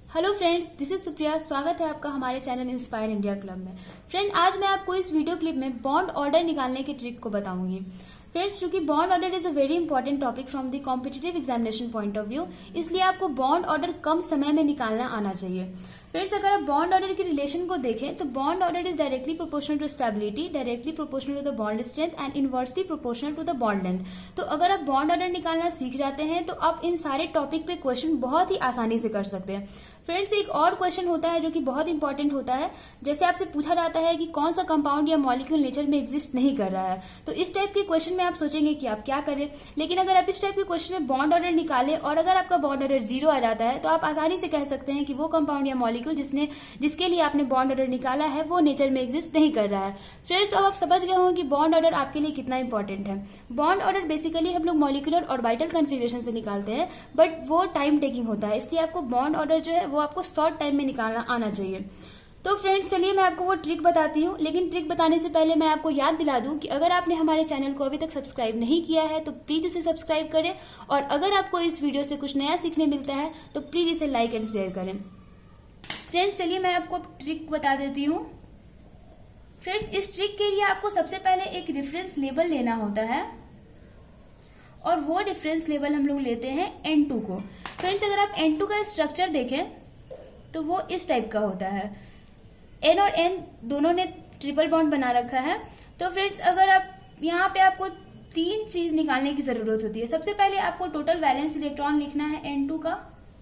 Hello friends, this is Supriya. स्वागत है आपका हमारे चैनल इंस्पायर इंडिया क्लब में। फ्रेंड, आज मैं आपको इस वीडियो क्लिप में बॉन्ड ऑर्डर निकालने की ट्रिक को बताऊंगी। फ्रेंड्स, चूंकि bond order is a very important topic from the competitive examination point of view, इसलिए आपको बॉन्ड ऑर्डर कम समय में निकालना आना चाहिए। फ्रेंड्स, अगर आप बॉन्ड ऑर्डर के रिलेशन को देखें तो bond order is directly proportional to stability, directly proportional to the bond strength and inversely proportional to the bond length. तो अगर आप बॉन्ड ऑर्डर निकालना सीख जाते हैं तो आप इन सारे टॉपिक पे क्वेश्चन बहुत ही आसानी से कर सकते हैं। फ्रेंड्स, एक और क्वेश्चन होता है जो कि बहुत इंपॉर्टेंट होता है। जैसे आपसे पूछा जाता है कि कौन सा कंपाउंड या मॉलिक्यूल नेचर में एग्जिस्ट नहीं कर रहा है, तो इस टाइप के क्वेश्चन में आप सोचेंगे कि आप क्या करें। लेकिन अगर आप इस टाइप के क्वेश्चन में बॉन्ड ऑर्डर निकालें और अगर आपका बॉन्ड ऑर्डर 0 आ जाता है तो आप आसानी से कह सकते हैं कि वो कंपाउंड या मॉलिक्यूल जिसके लिए आपने बॉन्ड ऑर्डर निकाला है वो नेचर में एग्जिस्ट नहीं कर रहा है। फ्रेंड्स, तो अब आप समझ गए होंगे कि बॉन्ड ऑर्डर आपके लिए कितना इंपॉर्टेंट है। बॉन्ड ऑर्डर बेसिकली हम लोग मॉलिक्यूलर ऑर्बिटल कन्फिगरेशन से निकालते हैं, बट वो टाइम टेकिंग होता है, इसलिए आपको बॉन्ड ऑर्डर जो है वो आपको शॉर्ट टाइम में निकालना आना चाहिए। तो फ्रेंड्स, चलिए मैं आपको वो ट्रिक बताती हूँ। लेकिन ट्रिक बताने से पहले मैं आपको याद दिला दूं कि अगर आपने हमारे चैनल को अभी तक सब्सक्राइब नहीं किया है तो प्लीज उसे सब्सक्राइब करें, और अगर आपको इस वीडियो से कुछ नया सीखने मिलता है तो प्लीज इसे लाइक एंड शेयर करें। फ्रेंड्स, चलिए मैं आपको ट्रिक बता देती हूँ। फ्रेंड्स, इस ट्रिक के लिए आपको सबसे पहले एक रेफरेंस लेवल लेना होता है, और वो रेफरेंस लेवल हम लोग लेते हैं N2 को। फ्रेंड्स, अगर आप N2 का स्ट्रक्चर देखें तो वो इस टाइप का होता है। N और N दोनों ने ट्रिपल बॉन्ड बना रखा है। तो फ्रेंड्स, अगर आप यहाँ पे आपको तीन चीज निकालने की जरूरत होती है। सबसे पहले आपको टोटल वैलेंस इलेक्ट्रॉन लिखना है N2 का।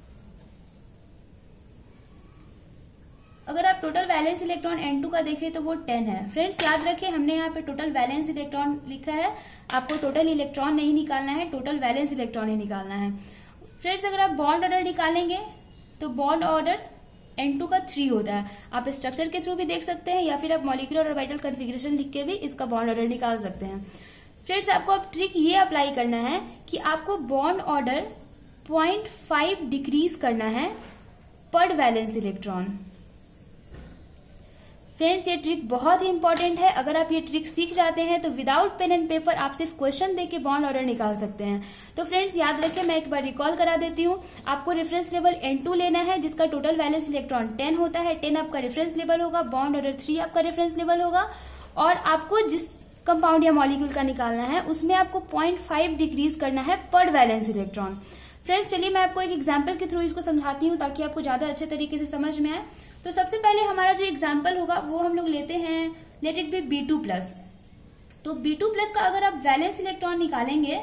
अगर आप टोटल वैलेंस इलेक्ट्रॉन N2 का देखें तो वो 10 है। फ्रेंड्स, याद रखें हमने यहाँ पे टोटल वैलेंस इलेक्ट्रॉन लिखा है, आपको टोटल इलेक्ट्रॉन नहीं निकालना है, टोटल वैलेंस इलेक्ट्रॉन ही निकालना है। फ्रेंड्स, अगर आप बॉन्ड ऑर्डर निकालेंगे तो बॉन्ड ऑर्डर N2 का 3 होता है। आप स्ट्रक्चर के थ्रू भी देख सकते हैं या फिर आप मॉलिक्यूलर ऑर्बिटल कन्फिगरेशन लिख के भी इसका बॉन्ड ऑर्डर निकाल सकते हैं। फ्रेंड्स, आपको अब ट्रिक ये अप्लाई करना है कि आपको बॉन्ड ऑर्डर 0.5 डिक्रीज करना है पर वैलेंस इलेक्ट्रॉन। फ्रेंड्स, ये ट्रिक बहुत ही इंपॉर्टेंट है। अगर आप ये ट्रिक सीख जाते हैं तो विदाउट पेन एंड पेपर आप सिर्फ क्वेश्चन देके बॉन्ड ऑर्डर निकाल सकते हैं। तो फ्रेंड्स, याद रखें, मैं एक बार रिकॉल करा देती हूँ। आपको रेफरेंस लेवल N2 लेना है जिसका टोटल वैलेंस इलेक्ट्रॉन 10 होता है। 10 आपका रेफरेंस लेवल होगा, बॉन्ड ऑर्डर 3 आपका रेफरेंस लेवल होगा, और आपको जिस कंपाउंड या मॉलिक्यूल का निकालना है उसमें आपको 0.5 डिक्रीज करना है पर वैलेंस इलेक्ट्रॉन। फ्रेंड्स, चलिए मैं आपको एक एग्जाम्पल के थ्रू इसको समझाती हूँ ताकि आपको ज्यादा अच्छे तरीके से समझ में आए। तो सबसे पहले हमारा जो एग्जाम्पल होगा वो हम लोग लेते हैं, लेट इट बी B2+। तो B2+ का अगर आप वैलेंस इलेक्ट्रॉन निकालेंगे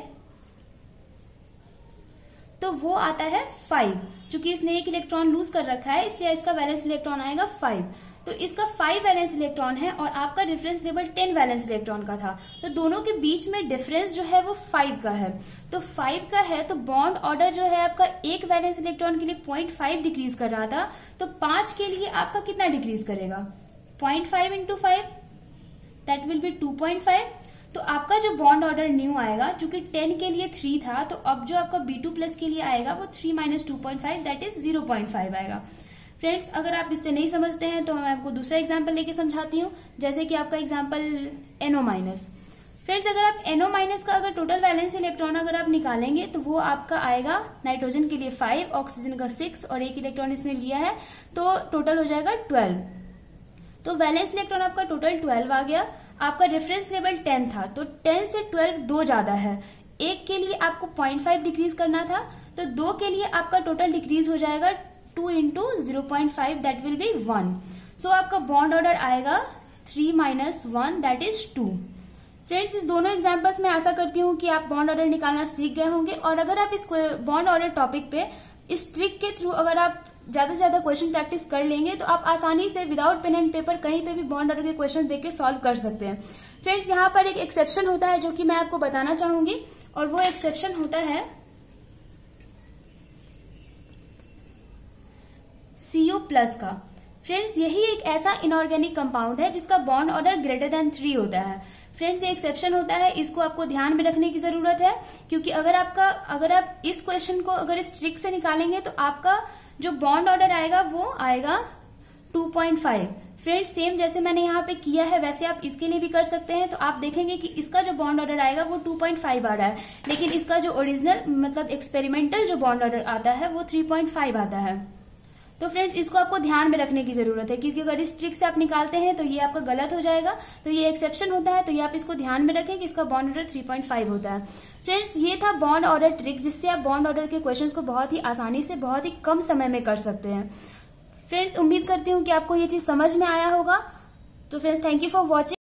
तो वो आता है 5। चूंकि इसने एक इलेक्ट्रॉन लूज कर रखा है इसलिए इसका वैलेंस इलेक्ट्रॉन आएगा 5। तो इसका 5 वैलेंस इलेक्ट्रॉन है और आपका रेफरेंस लेवल 10 वैलेंस इलेक्ट्रॉन का था। तो दोनों के बीच में डिफरेंस जो है वो 5 का है। तो 5 का है तो बॉन्ड ऑर्डर जो है आपका एक वैलेंस इलेक्ट्रॉन के लिए 0.5 डिक्रीज कर रहा था, तो 5 के लिए आपका कितना डिक्रीज करेगा? 0.5 इंटू 5 दैट विल बी 2.5। तो आपका जो बॉन्ड ऑर्डर न्यू आएगा, चूंकि 10 के लिए 3 था, तो अब जो आपका B2+ के लिए आएगा वो 3 - 2.5 दैट इज 0.5 आएगा। फ्रेंड्स, अगर आप इससे नहीं समझते हैं तो मैं आपको दूसरा एग्जाम्पल लेके समझाती हूँ, जैसे कि आपका एग्जाम्पल NO-। फ्रेंड्स, अगर आप NO- का अगर टोटल वैलेंस इलेक्ट्रॉन अगर आप निकालेंगे तो वो आपका आएगा नाइट्रोजन के लिए 5, ऑक्सीजन का 6 और एक इलेक्ट्रॉन इसने लिया है, तो टोटल हो जाएगा 12। तो वैलेंस इलेक्ट्रॉन आपका टोटल 12 आ गया। आपका रेफरेंस लेवल 10 था, तो 10 से 12 2 ज्यादा है। एक के लिए आपको 0.5 डिक्रीज करना था, तो 2 के लिए आपका टोटल डिक्रीज हो जाएगा 2 इंटू 0.5 दैट विल बी 1। सो आपका बॉन्ड ऑर्डर आएगा 3 - 1 दैट इज 2। फ्रेंड्स, इस दोनों एग्जांपल्स में आशा करती हूँ कि आप बॉन्ड ऑर्डर निकालना सीख गए होंगे, और अगर आप इस बॉन्ड ऑर्डर टॉपिक पे इस ट्रिक के थ्रू अगर आप ज्यादा से ज्यादा क्वेश्चन प्रैक्टिस कर लेंगे तो आप आसानी से विदाउट पेन एंड पेपर कहीं पे भी बॉन्ड ऑर्डर के क्वेश्चन देख के सॉल्व कर सकते हैं। फ्रेंड्स, यहाँ पर एक एक्सेप्शन होता है जो कि मैं आपको बताना चाहूंगी, और वो एक्सेप्शन होता है CO+ का। फ्रेंड्स, यही एक ऐसा इनऑर्गेनिक कंपाउंड है जिसका बॉन्ड ऑर्डर >3 होता है। फ्रेंड्स, ये एक्सेप्शन होता है, इसको आपको ध्यान में रखने की जरूरत है, क्योंकि अगर आप इस क्वेश्चन को अगर इस ट्रिक से निकालेंगे तो आपका जो बॉन्ड ऑर्डर आएगा वो आएगा 2.5। फ्रेंड्स, सेम जैसे मैंने यहाँ पे किया है वैसे आप इसके लिए भी कर सकते हैं। तो आप देखेंगे कि इसका जो बॉन्ड ऑर्डर आएगा वो 2.5 आ रहा है, लेकिन इसका जो ओरिजिनल मतलब एक्सपेरिमेंटल जो बॉन्ड ऑर्डर आता है वो 3.5 आता है। तो फ्रेंड्स इसको आपको ध्यान में रखने की जरूरत है, क्योंकि अगर इस ट्रिक से आप निकालते हैं तो ये आपका गलत हो जाएगा। तो ये एक्सेप्शन होता है, तो ये आप इसको ध्यान में रखें कि इसका बॉन्ड ऑर्डर 3.5 होता है। फ्रेंड्स ये था बॉन्ड ऑर्डर ट्रिक, जिससे आप बॉन्ड ऑर्डर के क्वेश्चंस को बहुत ही आसानी से बहुत ही कम समय में कर सकते हैं। फ्रेंड्स उम्मीद करती हूँ कि आपको ये चीज समझ में आया होगा। तो friends thank you for watching.